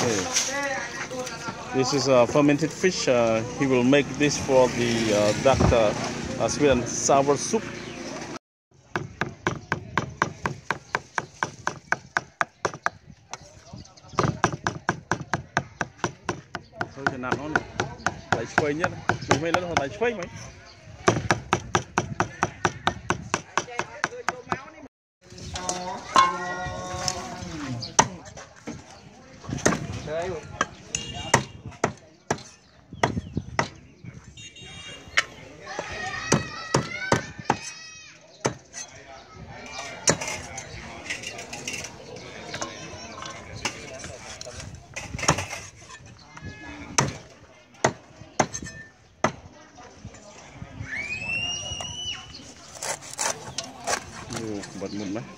Okay. This is a fermented fish. He will make this for the duck sweet and sour soup. Thôi cho nặng nó này. Tại chuối nhất. Mình mới lấy nó tại chuối mấy. Bật một mấy.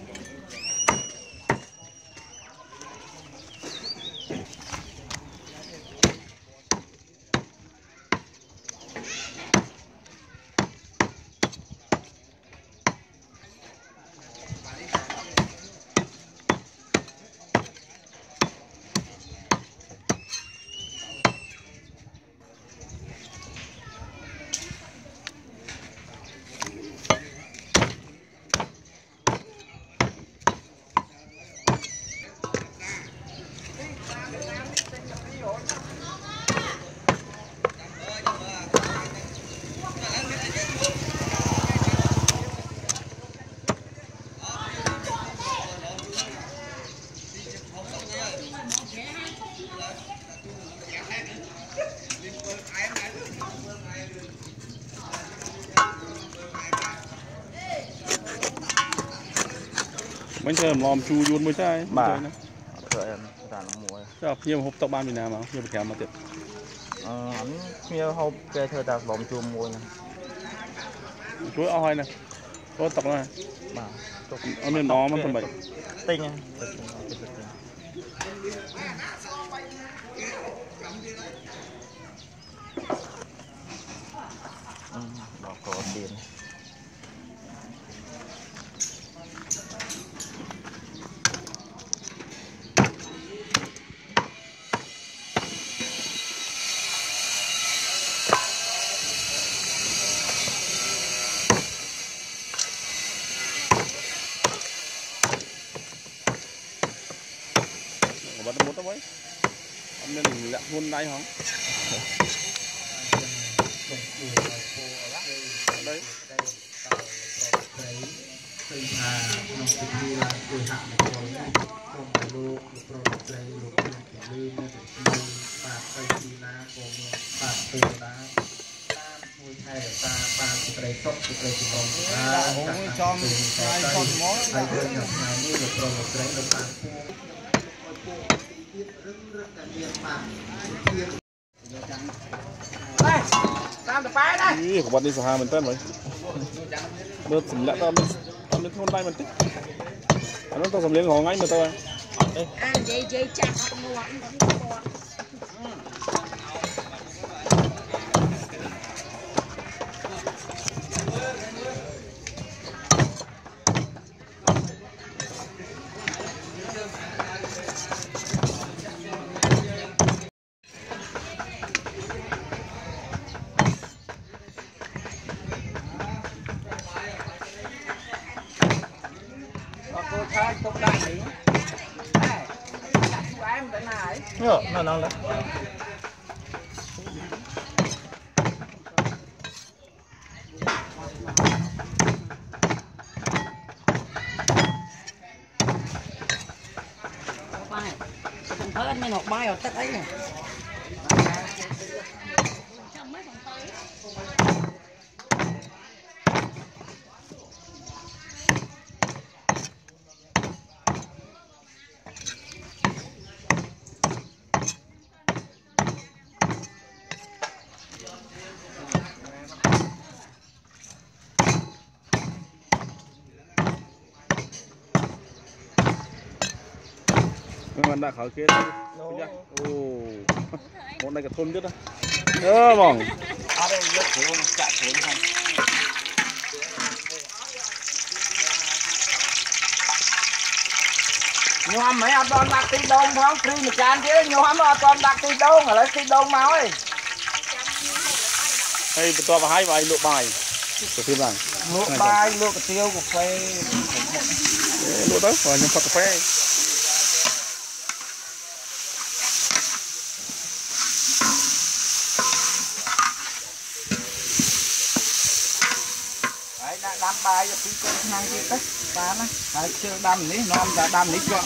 Bánh thơm lòm chu yun mới sai. Bà. Rồi em tàn nó muối. Chắc nhiều hộp tóc ban Việt Nam mà, nhiều kèm mà tiệt. Ảnh nhiều hộp cái thơ ta lòm chu muối này. Chuối oi này. Có tóc này. Bà. Ông nên nó mà không vậy. Tinh nha. Đó có tiền. Bắt một tao mấy. Ông nên lẹ luôn đây không? Đấy. Ih, buat ini saham enten, boy. Được sắm lẽ tao mới thôn tay mình tích. Nó tao sắm liếng ngó ngay mà tao. Dây chặt mua. Nó đấy. Thớ anh mới nộp bay ở tất ấy nè. Mình đã khởi kia đây. Một này cả thôn biết đó. Mỏng. Ở đây rất thiếu chạy xuống không. nhom mấy ăn toàn đặt tí đông không free một chán chứ nhom nó toàn đặt tí đông ở lấy tí đông máu ấy hay tôi vào hai bài lụa bài của phim này lụa bài lụa cà tiêu cà phê lụa đó và những cà phê đam bài cho tí con ngang kia đấy ta nó phải chơi đam ní non đã đam ní cho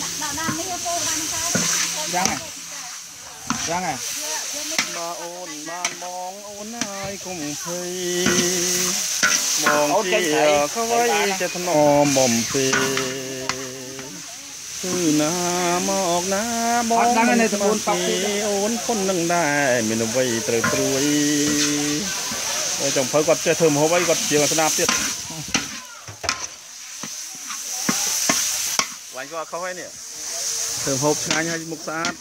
răng này มาโอนมามองโอนนายคงเพยมองที่เขาไว้จะถนอมบ่มเพยคือน้ามอกน้ามองมันตะบุญปักโอนคนนั่งได้ไม่นำไว้เตยปลุยจงเพิ่งกดจะเทิมเขาไว้กดเจียวสนามเตี้ยไว้ก็เขาไว้เนี่ยเทิมหอบงานให้มุกสะอาด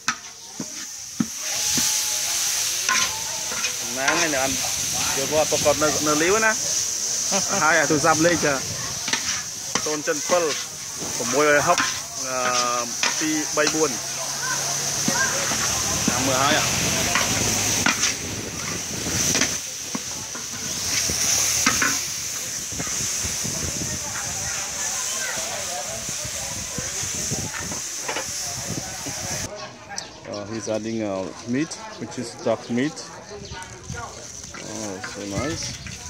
น้ำเนี่ยอันเดี๋ยวว่าประกอบเนื้อลิ้วนะหายตัวซับเลยจ้ะต้นจันเปิลผมมวยฮอกปีใบบุญน้ำมือหายHe's adding meat, which is duck meat. Oh, so nice.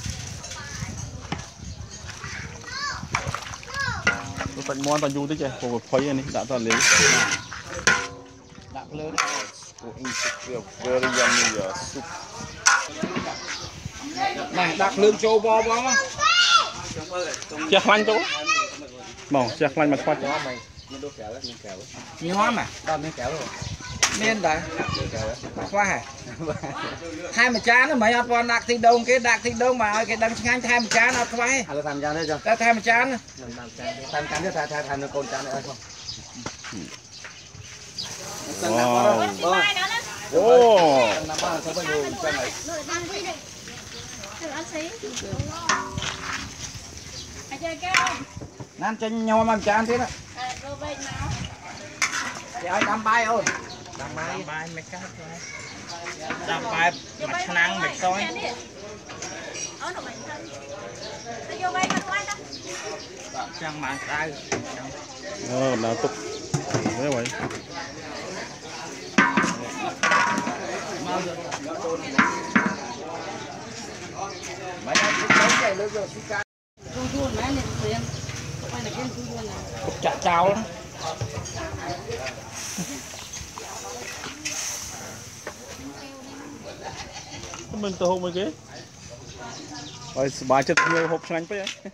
Tôi tận món toàn du đấy chứ, còn phơi anh đã toàn lấy. Đã lớn. Very yummy soup. Này, đặt lương châu bò bò. Chạc lanh chú. Mỏng, chạc lanh mà khoát. Nhiều hóa mà, toàn miếng kéo rồi. Miên đấy, khoa hả? Hai mà chán nó mấy ăn con đặc thịt đông mà cái đằng ngang hai mà chán nó khoa hả? Làm chán đấy chưa? Ta hai mà chán. Làm chán chứ thay nó con chán nữa không? Wow. Oh. Nam chân nhau mà chán thế đó. Thì ai đam bay ơi. Đam bay mày cắt rồi. Đam bay mặt năng mày soi. Chẳng mà tay. Nào tục. Thế vậy. Mày ăn cái này lưỡi rồi xí cá. Chuông này này tiền. Quay là cái chuông này. Chả chào lắm. Mình từ hôm mới ghế. Rồi bà chất nhiều hộp xanh phải vậy.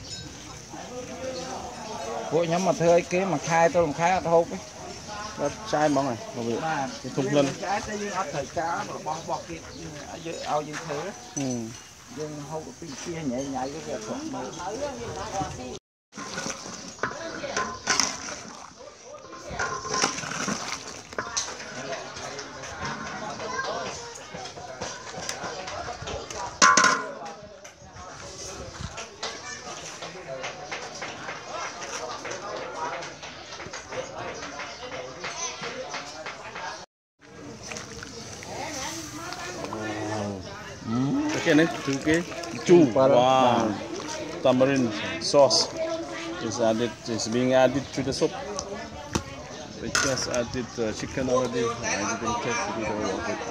Hội nhóm mà thuê cái mà khai tôi làm khai hộp ấy. Đó chai món này, mà thùng lên. Trái tay dương ớt thời cá rồi bọc kia ao dương thế. Dương hộp kia nhảy nhảy cái việc thuận mơ. Okay, này, cái chu. Wow. Tamarind sauce is being added to the soup. They just added chicken already. I didn't take it all of it.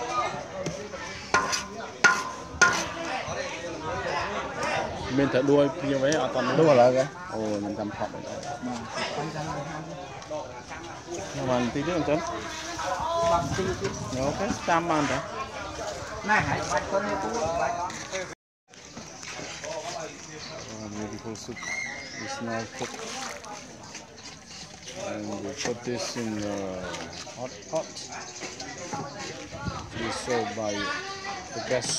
Mình thử đuôi như vậy à toàn đuôi lại cái. Ồ, mình làm hộp rồi. Nhưng mà tí nữa chấm. Ok, tam ăn thôi. Beautiful soup is now cooked, and we put this in a hot pot to be served by the guests.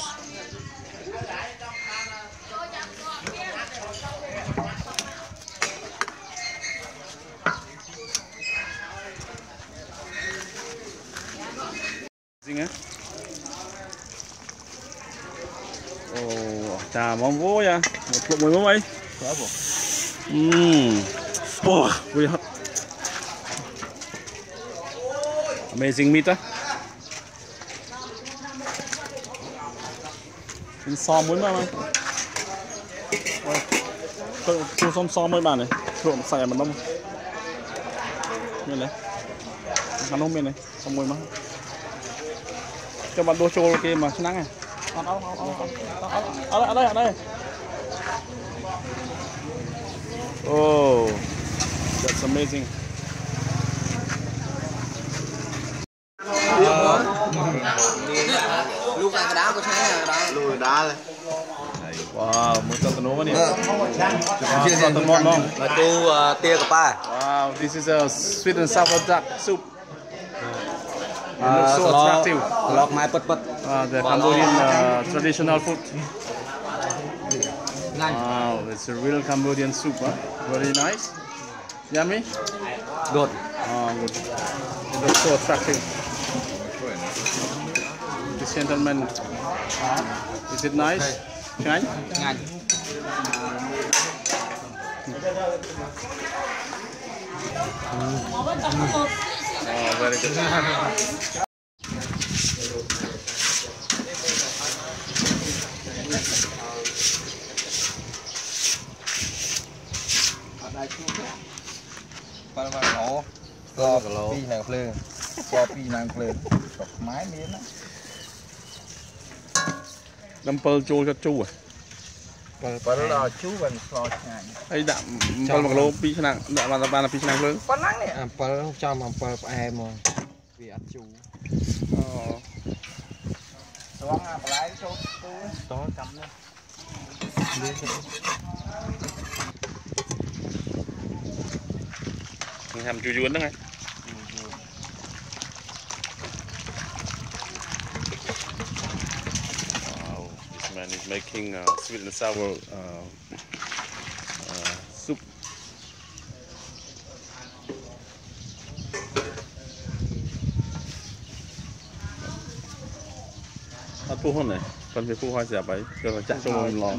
Ồ, trà món vố nha, một lục mùi món ấy. Ồ, vui hấp. Amazing meat á. Mình xò muối mà mày. Tôi xò muối bạn này. Trộn xài mà đông. Bên này. Ăn không bên này. Xò muối mà. Cho bạn đua trôi kia mà nắng này. Ở đây. Oh, that's amazing. Lúc này cái đá có sáng này đá. Lùi đá lên. Wow, một tàu tàu nè. Tàu tàu ngon không? Là tu tia cà pa. Wow, this is a sweet and sour duck soup. It looks so attractive. Lọc mai bật. The Cambodian traditional food. Wow, it's a real Cambodian soup, huh? Very nice. Yummy? Good. Good. It looks so attractive. This gentleman, is it nice? Can I? Ngay. Oh, very good. Bạn nổ có pi nàng phơi có pi nàng phơi cọc máy miếng á Đâm pơ trôi cho chu à? Bạn đó chú vẫn lo nhàng Ấy đạm pơ bằng lô pi nặng đạm bàn là pi nặng lớn. Bạn nắng này Pal cho mà pal em mà vì ăn chú. Xuống lại số Đó cầm lên. Hàm chu đó ngay. Wow, this man is making sweet and sour soup. Ăn phu hơn này, còn việc phu hoa dẹp ấy, rồi chắc cho mình lò.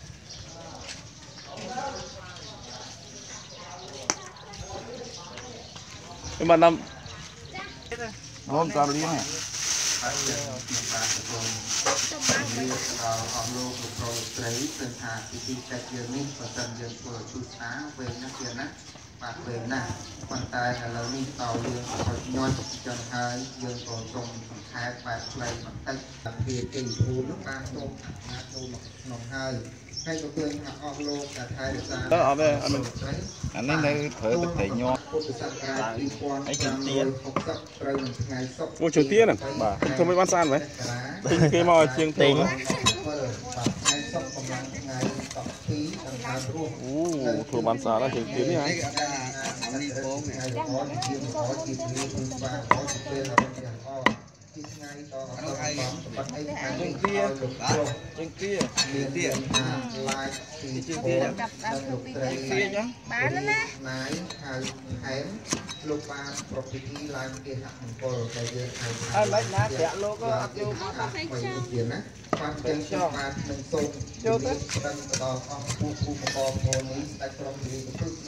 Nhưng mà năm ngon tao đi này Bạc về nè, quan tài là lâu đi tàu liền khỏi nhoi chân hai dương còn trồng hai bạc lấy bằng tay đặc biệt kỳ thu nước ba tôm ngã tôm nòng hai hay có tương hạ o lô cả hai được ra đó ở đây anh ấy đây thử bật thể nho ấy chừng tiền ngôi trường tiên à bà thôi mới bán san vậy cái mò chiêng tiền thua bán xa là trường tiền hả lúc ba property line kia hạng cổ đại diện anh lấy ná trẻ lô có tiền á quan trọng cho ba mình tôm cho tới tân đò con khu bò ní tại trong đi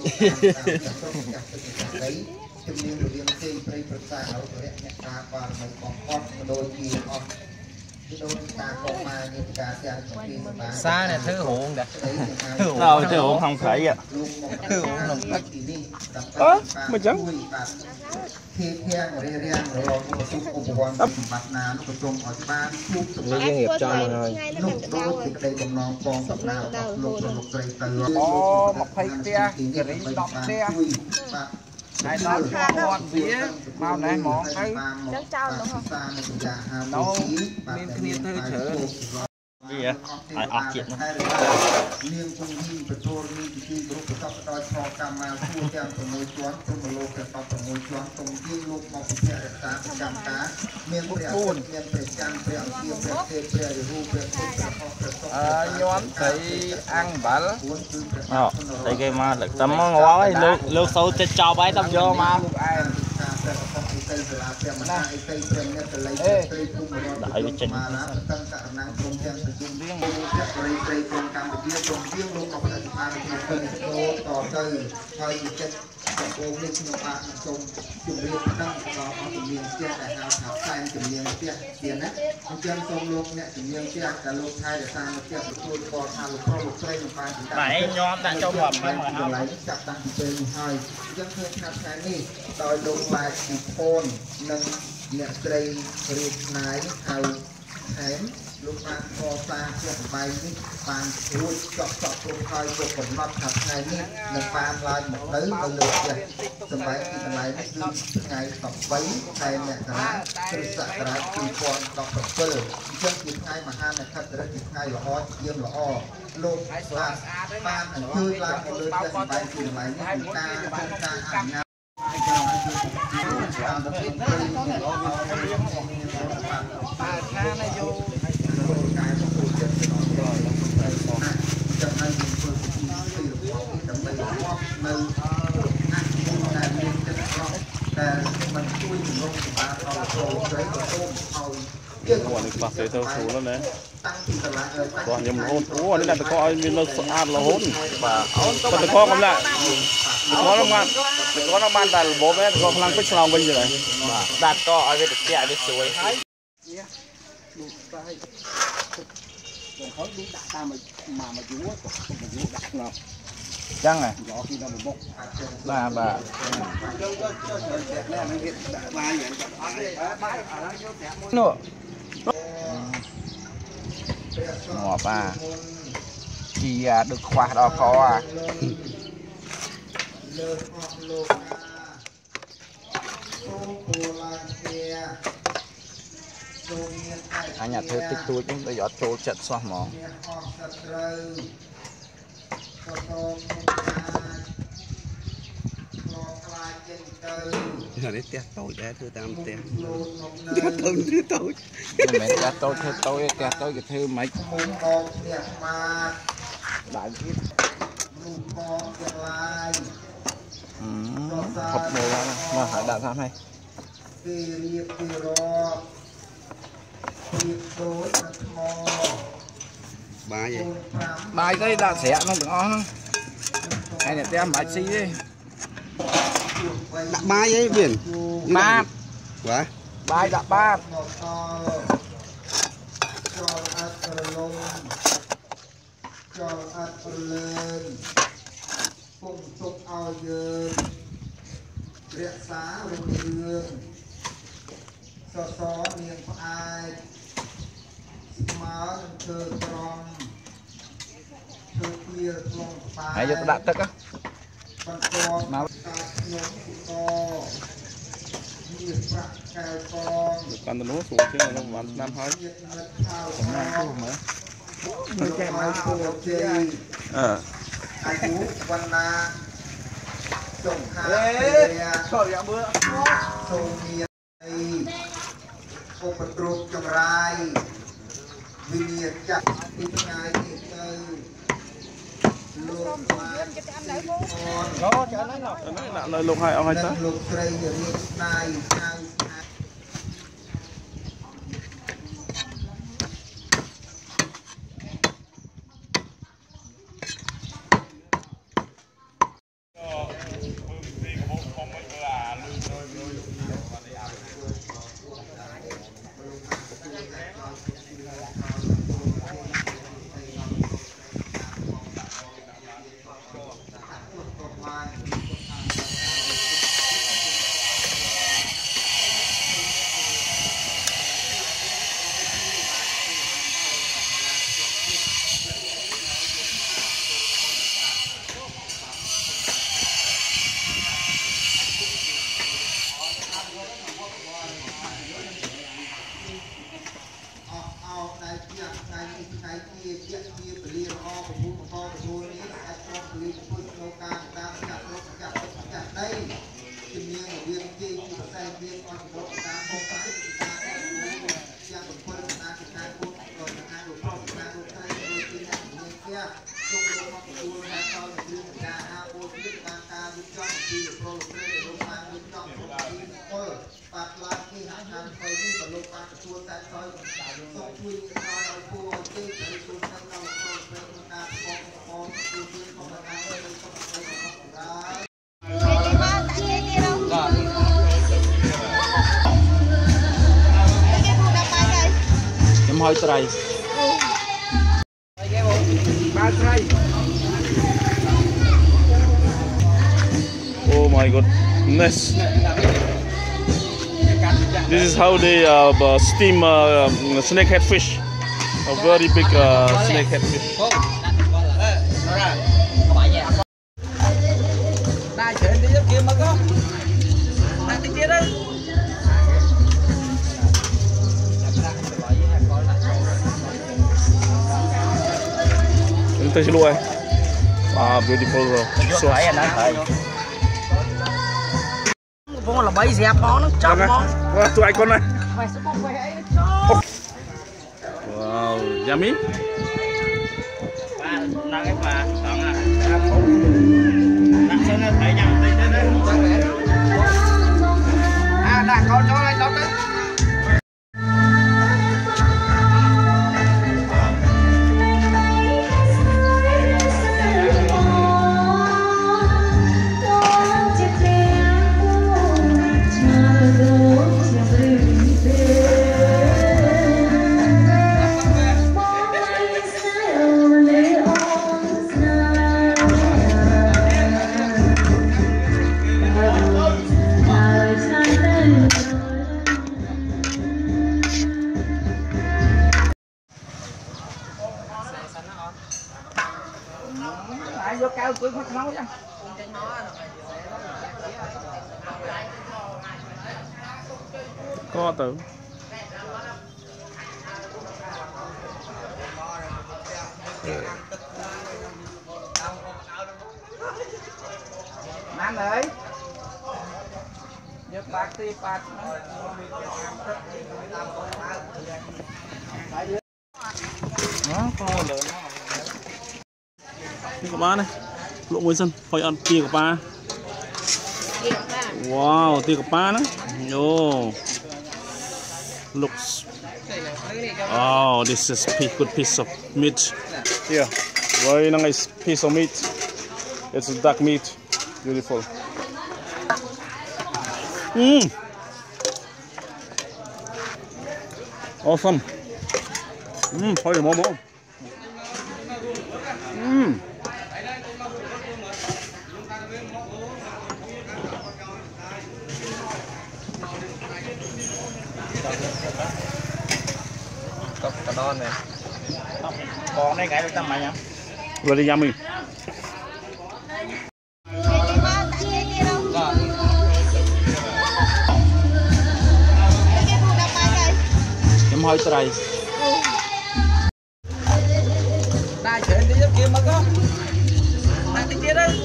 đấy chừng như người liên xây xâyประสาทเราเนี่ยเนี่ยตาปานมันของคอดโดยที่ออกที่โดนตาออกมาเนี่ยการแสดงของปีมา Xa này thứ hồn đã. nào chứ không không phải vậy thứ hồn lòng tách thì đi mà chẳng ที่เพียงเรียงเราทุกอุปกรณ์บัตรนาลูกกระจงออกบ้านทุกสมัย Nó nghiệp cho mọi người. ลูกโดนติดในกำนองกองสับนาลูกใจเตือน một phay tia cái rỉ đọc tia này nó cho con vía mau này món thấy chắc chào đúng không đâu nên kia thư chở gì vậy ai ọc chuyện liên quân đi về thôi đi thì lúc cái tóc đôi cho cam mà thua theo từ môi choáng từ một lô cái tóc từ môi choáng từ tiên lúc một cái cá trăm cá miền bèo miền bèo chăn bèo kia bèo tê bèo ru bèo tê nhóm thấy ăn bả Thấy cái mà lại tấm ngó ấy lưu sâu chết cho bái tấm vô mà. Đại với trình โอ้ในขนมปังจงจุ่มเรียนตั้งรอเอาจุ่มเรียนเตี้ยแต่เอาถับใส่จุ่มเรียนเตี้ยเตี้ยนะมันเชื่อมทรงลงเนี่ยจุ่มเรียนเตี้ยแต่ลงไทยแต่ตามเตี้ยประตูกอดทางลูกครอบลูกเต้ยลงไปถึงไหนย้อมแต่เจ้าแบบไม่เหมือนไหลจับตั้งเป็นให้ยังเคยนับแค่นี้โดยลงลายสีโคนหนึ่งเนี่ยเตยเรียนไหนเอาแถมลูกมาคอตาเชือกใบนี่ปานรูดเจาะตรงคอยตัวผมรับถัดไงนี่หนึ่งปานลายหมดเลยเอาเลยจ้ะสมัยที่อะไรนี่คือไงต่อไว้ไทยเนี่ยนะคือสักการะปีกรต่อกับเปิดเชื่อมติดไงมาห้ามนะครับจะได้ติดไงหล่อเยี่ยมหล่อโลกลาปานอันยืดลายหมดเลยจะสมัยที่อะไรนี่คือการอ่านงานจะให้มีคนที่สื่อจะไม่มอบมือแต่เรียนจะรอแต่มันช่วยถึงโลกมาเอาโซ่ใช้กับต้มเอาเยอะกว่านี้ pasir tu sudah ni. ตั้งที่ตลาด Kau hanya mohon. Oh, ni dah tekak minus saat lahun. Kau tekak kamu lah. Tekak nama dah bom ni tekak pelang pun selang benda ni. Đặt to ở đây được chạy đi suối. Chăng à? Là bà. Nữa. Ngọt à. Chỉ được khoa đó có à. Anh nhà thơ tích tôi chúng tôi giọt trôi chật xoa mỏ. Rồi đấy tét tôi để thưa tam tét tôi thưa tôi Mẹ tét tôi cái thơ mấy đại ít học mồ mà phải đạt tham hay bài cái đạt xẻ nó ngon hay là tem bài xí đi đặt ba với biển ba quá bài đặt ba hãy cho đặt tất á nào Kan tu nuh suci ni nama nam hai. อายุวันนาจงหาโซเมียอุปตรุจงไรวิญญาณจักติดงายติดเตยโลกมาเลยลงให้เอาให้ซะโลกไตรเรียกนายนาย hỏi trai. Oh my goodness. This is how they steam snakehead fish. A very big snakehead fish. Tay xin lỗi. Beautiful sauce. Con là bấy dẹp nó chậm món. Tụi anh con này. Wow, yummy. Nãy cái bà chọn à. Nãy xem nó phải nhầm tí thế đấy. À, đã con cho anh đó đấy. Vô cao cưới phát nấu chứ. Có tử. Anh ơi. Nhớ bạc tí bạc. Đó, con lớn. Cái ba này, lộ mùi sân, phải ăn tia của ba. Wow, tia của ba đó. Yo, looks. Oh, this is a good piece of meat. Yeah, very nice piece of meat. It's a duck meat, beautiful. Awesome. Thôi để mồm. Cà đon này. Còn đây cái tầm mày nhá. Very yummy. Em hỏi trai. Đại chuyện đi kia mà có. Đại cái kia đấy.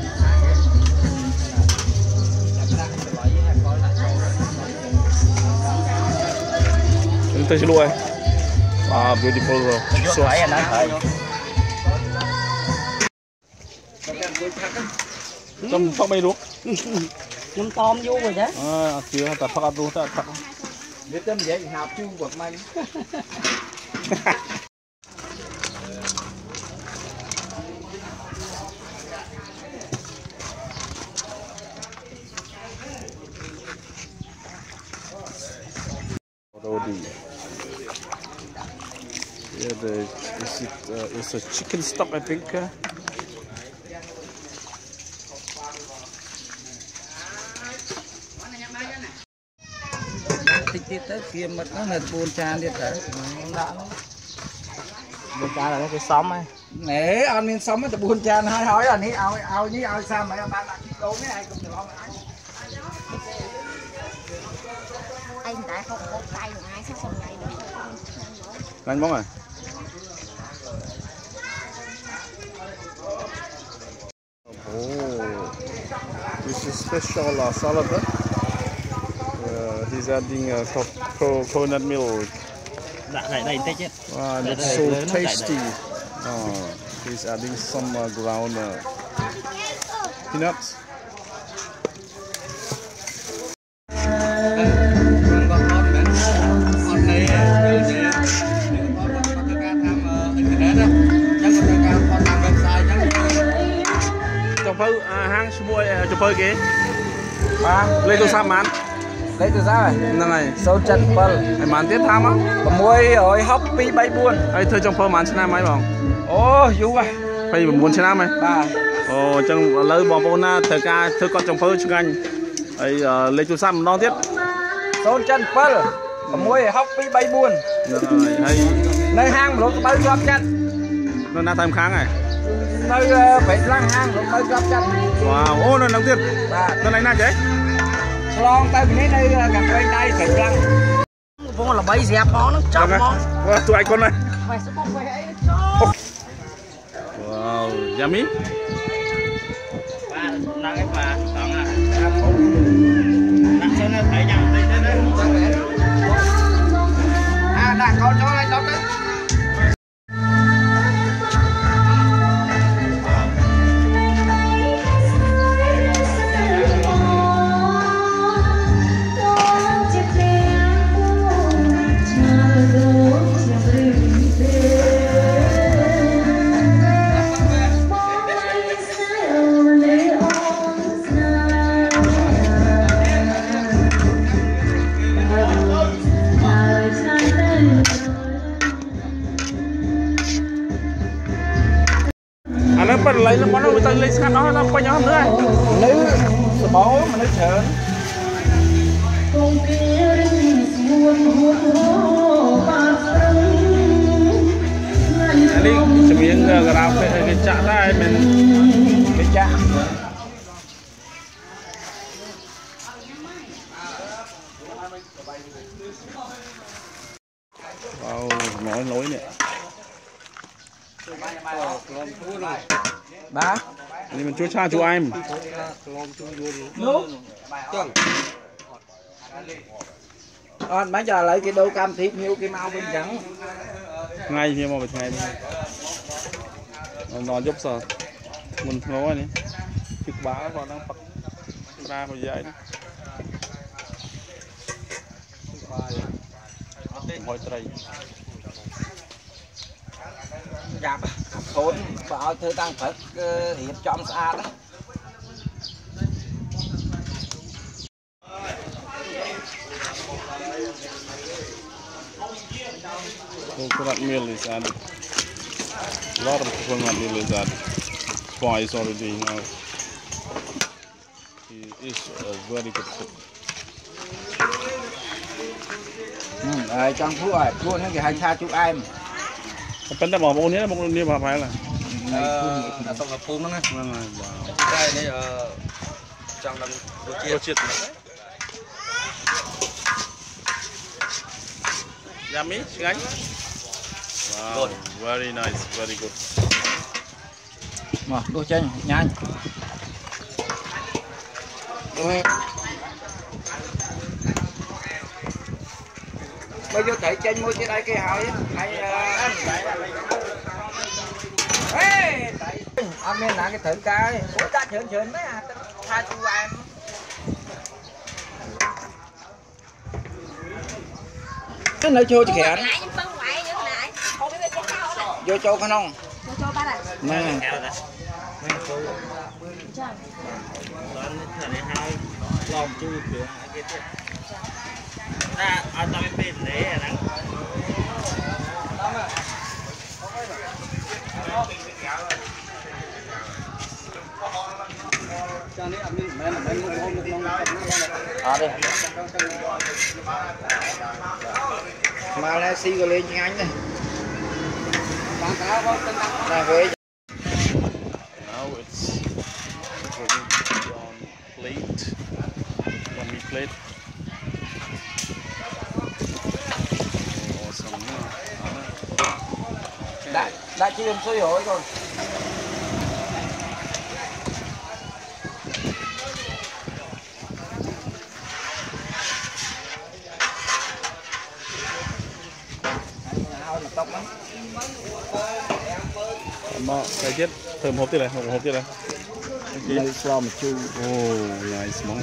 Tay xin lỗi. Beautiful sauce. Trong phắc bay luôn. Nhum tôm vô rồi đó. Chưa ta phắc luôn ta phắc. Biết tâm dễ học chu vật mình. Yeah, it's a chicken stock, I think. Tích tới kia mất nó là buồn tràn đi tới. Buồn tràn là cái xóm ấy. Nè, ăn miếng sống nó buồn tràn hai hỏi là ní ao ní ao sao mày bạn đặt cái này ai cũng được không ai. Anh tại không có tay của ai sao xong này được. Anh bóng à? Oh, this is special salad. He's adding coconut milk. Đây tết chứ. Wow, that's so tasty. He's adding some ground peanuts. Chụp phơi hang xung quanh chụp phơi kì. Lên tôi xăm ăn. lấy từ sao năng này sâu chân pal ai màn tiết tham á môi rồi hóc pi bay buồn ai thôi trong phơ màn china mấy bỏng ô dù vậy phải muốn china mấy bà ồ trong lấy bỏng bông na thời ca thôi con trong phơ chừng anh ai lấy chú sam non tiếp sâu chân pal môi hóc pi bay buồn hay nơi hang lúc bay gấp chân nó na tham kháng này nơi phải lăng hang lúc bay gấp chân wow ô nó nóng tiếp nó này na chứ lon tay bên đây gặp bên đây phải lăng phong là bấy dẹp món nó chọc món tụi anh con này phải sẽ không phải wow yummy nặng cái bà tổng à nặng cho nó phải nhầm tí thế đấy à đang con cho anh đó đấy nó bật lấy nó món nó bị lấy sẵn đó nó quay nhau nữa nữ bố mà nó sợ đi chỉ miếng gạo cái chả ra mình cái chả wow nói nè bà นี่มันช่วยชาช่วยไอ้ม mấy giờ lấy cái đôi cam thịt nhiều cái mau bên trắng ngay khi mà bị ngay nó giúp sợ mình nói này chụp bá còn đang bật ra một dãy hỏi trời gặp thốn bảo thư tăng Phật hiệp trong xa đó coconut meal is added. A lot of coconut meal is added. Spice already now. He is a very good cook. Trong phút rồi, phút nó cái hành tha chụp em. Bên đó bỏ bông nhé, bông nhé bà phải là. Xong là phun nó nghe. Wow. Đây này trong làm đồ chiên. Yummy, ngay. Wow, good. Very nice, very good. Mà đồ chanh nhanh. Bây giờ thấy chanh mua trên đây cái hỏi hay ê anh nên là cái thử cái ủa ta chớn mấy à tha chú em cái nơi chua kìa anh vô châu khăn không nè lòng chui kìa ta ở tao bên bên đấy à nắng Malaysia rồi lên nhanh này này với Now it's ready to be on plate, yummy plate. Awesome. đã chiên sôi rồi rồi. Mà cái chết thơm hộp thế này, hộp thế này. Đây cho một chu. Oh, nice món.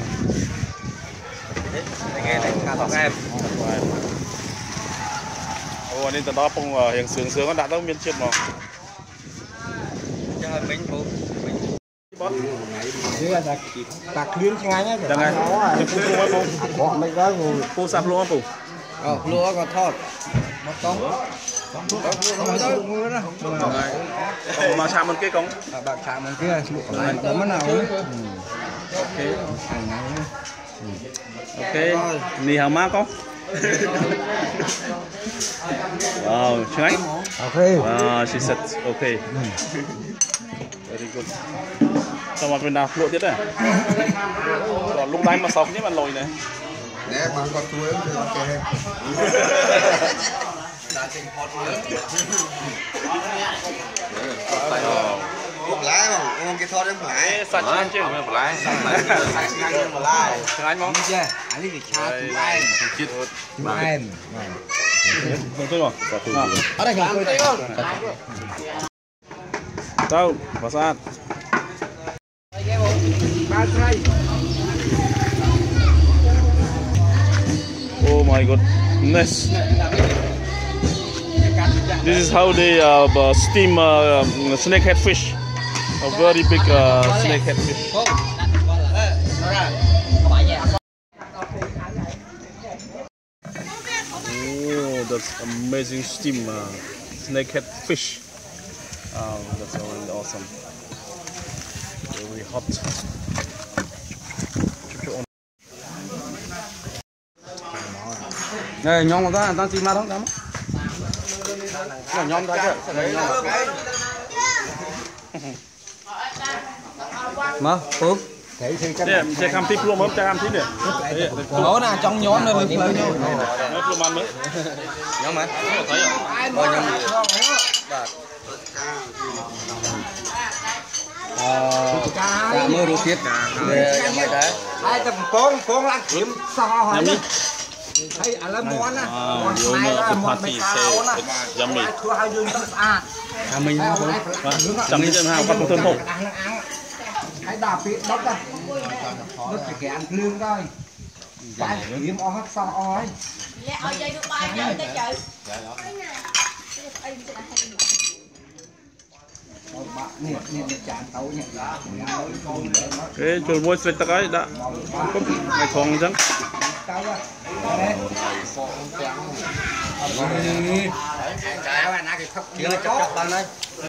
Nghe này khá tốt em. Ô, nên từ đó phong hiện sướng sướng đã tới miền Triết mà. Cho mình phụ. tạc luyến ngay nhá. Đang ngay. Chụp phu luôn không? Có mấy cái rồi. Phu sạp luôn không? Lúa còn thọt. Một con. Mà chạm một cái cống. Bạn chạm một kia lại có mất nào nữa. Ok. Nì hào má có. Wow, Trương Anh. Okay. She said okay. Very good. Sao mà bên nào lộ tiếp này? Còn lúc đánh mà sống chứ mà lồi này. Nè bạn còn chuối thì ok. Một lái không? Ông cái thót em lái. Sạch anh chứ? Một lái. Trương Anh không? Chưa? Anh đi cha chú anh. Chết. Chú anh. Được chưa rồi? Ở đây không? Đâu? Vào sát. Oh my goodness. This is how they steam snakehead fish. A very big snakehead fish. Oh, that's amazing steam snakehead fish. Oh, that's really awesome. Very hot. Này nhóm ta đang tìm đâu đó. Nhóm ta chứ. Mà, Phước. Sẽ làm tiếp luôn, sẽ làm tiếp nè. Đó là trong nhóm này mình lên nhau. Nó luôn ăn mới. Nhóm mà. Thấy rồi. Cả mưa đồ tiết. Hai tập con lắc kiếm sao hỏi. Hay là món á. Món này là món bánh cao á. Yummy. Thua hai dương rất sạch. Mình Chẳng đi chân hào phát một thơm hộp. Hãy đạp phía đất ra. Đất phải kẻ ăn lương thôi. Phải kiếm ó hết sao ó ấy. Cái chuột muối xịt ta cái đã. Ngày còn chẳng. Cái này nó cái khóc.